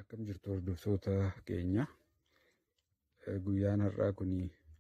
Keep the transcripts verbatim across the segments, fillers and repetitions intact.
Akkam jirtu hordoftoota keenya. Guyyaan har'aa kuni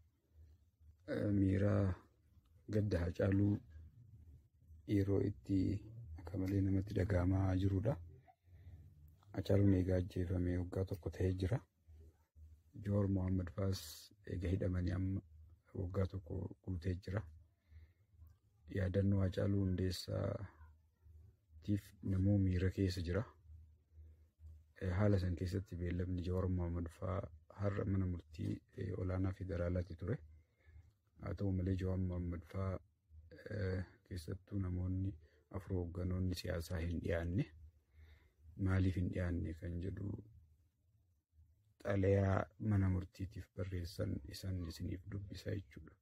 miira gadda hacaaluu yeroo itti akka malee namatti dhagahamaa jirudha. Hacaaluun eegaa ajjeefamee waggaa tokko ta'ee jira. Jawaar Mohaammad faas eega hidhamanii amma waggaa tokko guutee jira. Yaadannoo Hacaaluu hundeessaatiif namuu miira keessa jira. Haala san keessatti beellamni Jawaar Mohaammad faa har'a mana murtii olaanaa federaalaatti ture. Haa ta'u malee Jawaar Mohaammad faa keessattuu namoonni afur hoogganoonni siyaasaa hin dhiyaanne. Maalif hin dhiyaanne kan jedhu xalayaa mana murtiitiif barreessan isaan isiniif dubbisa jechuudha.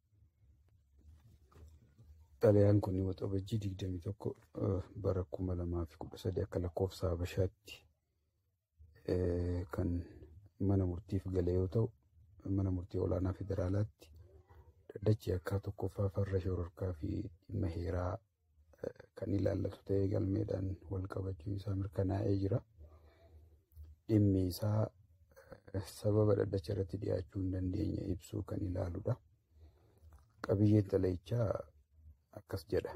Xalayaan kun waxabajjii digdamii tokko bara kuma lamaa fi kudha sadii akka lakkoofsa Habashaatti kan mana murtiif gale yoo ta'u, mana murtii olaanaa federaalaatti dhaddachi akka tokkoffaa farra shororkaa fi dhimma heeraa kan ilaallatu ta'ee galmeedhaan wal qabachuu isaa mirkanaa'ee jira. Dhimmi isaa sababa dhaddacha irratti dhiyaachuu hin dandeenye ibsuu kan ilaaludha. Qabiyyeen xalayichaa akkas jedha.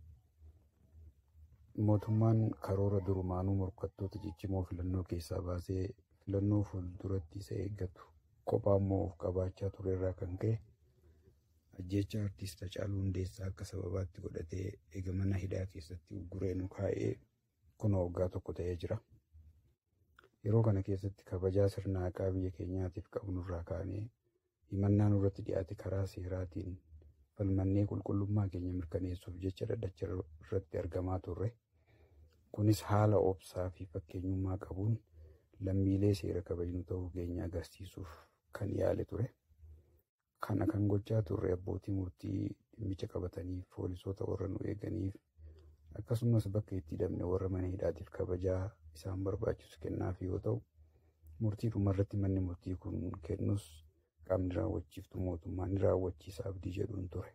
Mootummaan karoora durumaanuu morkattoota ciccimoo filannoo keessaa baasee filannoo fuulduratti isa eeggatu kophaa immoo of qabaachaa ture irraa kan ka'e ajjeechaa artiist Hacaaluu Hundeessaa akka sababaatti godhatee eega mana hidhaa keessatti ugguree nu kaa'ee kunoo waggaa tokko ta'ee jira. Yeroo kana keessatti kabajaa sirna haqaa biyya keenyaatiif qabnurraa kaanee himannaan irratti dhiyaate karaa seeraatiin falmannee qulqullummaa keenya mirkaneessuuf jecha dhaddacha irratti argamaa turre. Kunis haala obsaa fi fakkeenyummaa qabuun lammiilee seera kabajnu ta'uu keenya agarsiisuuf kan yaale ture. Kana kan gochaa turre abbootii murtii dhimmicha qabataniif, poolisoota warra nu eeganiif, akkasumas bakka itti hidhamne warra mana hidhaatiif kabajaa isaan barbaachisu kennaaf yoo ta'u, murtii dhumarratti manni murtii kun kennus qaamni raawwachiiftu mootummaa ni raawwachiisa abdii jedhuun ture.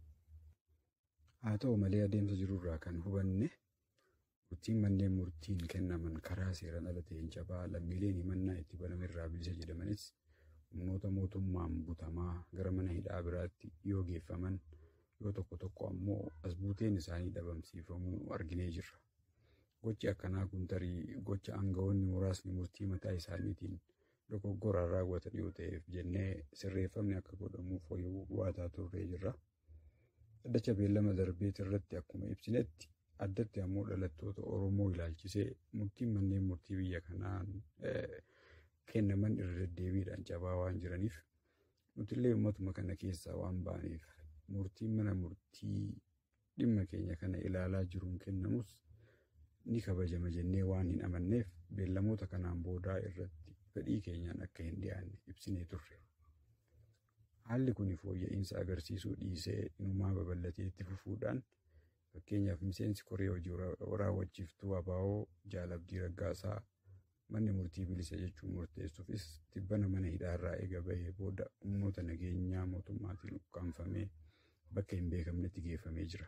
Haa ta'u malee adeemsa jirurraa kan hubanne murtiin manneen murtiin kennaman karaa seeraan ala ta'een cabaa lammiileen himannaa itti baname irraa bilisa jedhamanis humnoota mootummaan butamaa gara mana hidhaa biraatti yoo geeffaman yoo tokko tokko ammoo as buuteen isaanii dhabamsiifamuu arginee jirra. Gochi akkanaa kun tarii gocha aangawoonni muraasni murtii mataa isaaniitiin dogoggoraan raawwatan yoo ta'eef jennee sirreeffamni akka godhamuuf waadaa turree jirra. Dhaddacha beellama darbeet irratti akkuma ibsinetti addatti ammoo dhalattoota Oromoo ilaalchisee murtiin manneen murtii biyya kanaan kennaman irra deddeebiidhaan cabaa waan jiraniif nutillee uummatuma kana keessaa waan baaneef murtiin mana murtii dhimma keenya kana ilaalaa jiruun kennamus ni kabajama jennee waan hin amanneef beellamoota kanaan boodaa irratti fedhii keenyaan akka hin dhiyaanne ibsinee turre. Haalli kun fooyya'insa agarsiisuu dhiisee inumaa babal'atee itti fufuudhaan fakkeenyaaf miseensi koree hojii raawwachiiftuu abaa'oo Jaalabdii Raggaasaa manni murtii bilisa jechuun murteessuufis tibbana mana hidhaarraa eega bahee booda humnoota nageenyaa mootummaatiin ukkaanfamee bakka hin beekamnetti geeffamee jira.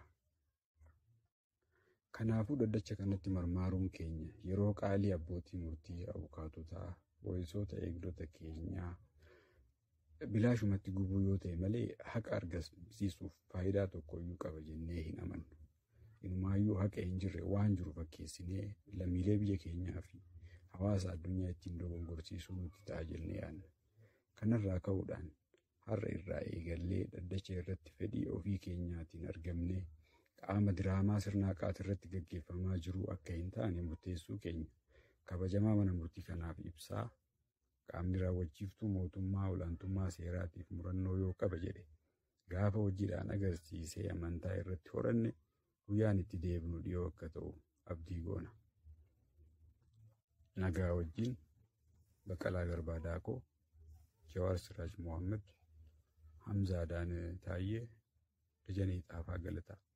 Kanaafuu dhaddacha kanatti marmaaruun keenya yeroo qaalii abbootii murtii abukaatotaa poolisoota eegdota keenyaa bilaashumatti gubuu yoo ta'e malee haqa argamsiisuuf faayidaa tokkoyyuu qaba jennee hin amannu. Inumaayyuu haqa hin jirre waan jiru fakkeessinee lammiilee biyya keenyaa fi hawaasa addunyaa ittiin dogoggorsiisuu nuti ta'a jennee yaadna. Kanarraa ka'uudhaan har'a irraa eegallee dhaddacha irratti fedhii ofii keenyaatiin argamnee qaama diraamaa sirna haqaati irratti gaggeeffamaa jiru akka hin taane murteessuu keenya kabajamaa mana murtii kanaaf ibsaa. Qaamni raawwachiiftuu mootummaa olaantummaa seeraatiif murannoo yoo qaba jedhe gaafa hojiidhaan agarsiisee amantaa irratti horanne guyyaan itti deebinu dhiyoo akka ta'u abdii goona. Nagaa wajjin Baqqalaa Garbaa Daakoo, Jawaar Mohaammad, Hamzaa Dajanee, Dajanee Xaafaa Galataa.